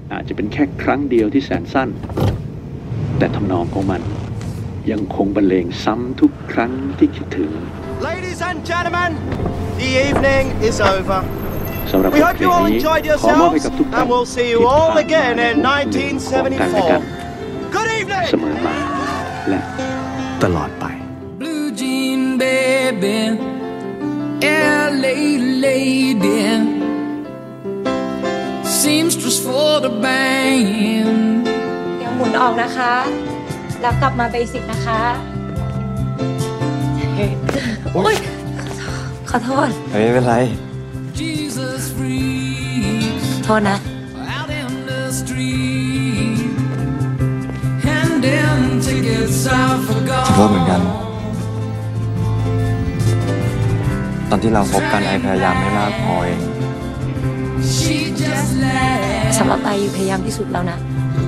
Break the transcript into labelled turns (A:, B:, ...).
A: อาจจะเป็นแค่ครั้งเดียวที่แสนสั้นแต่ทำนองของมันยังคงบรรเลงซ้ำทุกครั้งที่คิดถึง
B: Ladies and gentlemen, the evening is over.
A: สำหรับบทเพลงนี้ขอมอบให้กับทุกท่านที่ผ่านมาในวงเพลงของกันและกันเสมอมาและตลอดไป
C: Blue jean baby, LA lady, seamstress for the band.
D: เดี๋ยวหมุนออกนะคะแล้วกลับมาเบสิกนะคะโอ๊ยขอโทษ
E: ไม่เป็นไร
C: Jesus freaks
D: โทษนะ
C: out in the street, handing tickets out for
E: ขอโทษเหมือนกัน ตอนที่เราพบกันไอพยายามไม่มากพอเอง
C: She just laughed.
D: สำหรับไออยู่พยายามที่สุดแล้วนะ